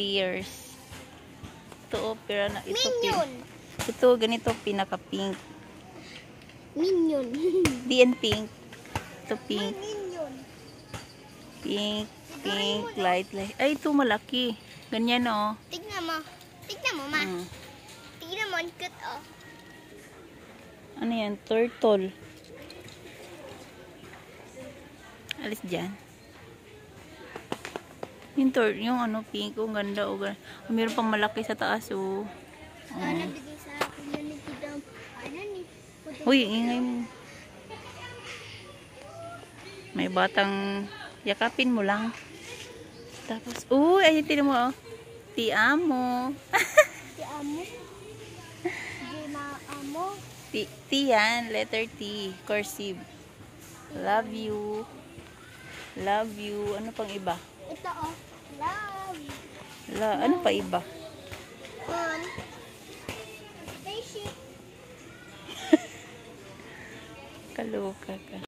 bears. Ito, pero na ito. Minion. Ito, ganito, pinaka-pink. Minion. DN pink. Ito, pink. Minion. Pink, pink, light. Ay, ito malaki. Ganyan, oh. Tignan mo. Tignan mo, ma. Mm. Tignan mo, ang cute, oh. Ano yan? Turtle. Alis dyan. Yung ano, pink. Ang ganda, oh. Mayroon pang malaki sa taas, oh. Ano, bigay sa akin yan ni Tidam. Ano ni? Uy, ingay mo. May batang yakapin mo lang. Tapos, uy, ayun, tinan mo, oh. Ti amo. Si Amo. Si Amo. T yan, letter T, cursive. Love you. Love you. Ano pang iba? Ito, oh. Love. Ano pa iba? Spaceship. Kaloka ka.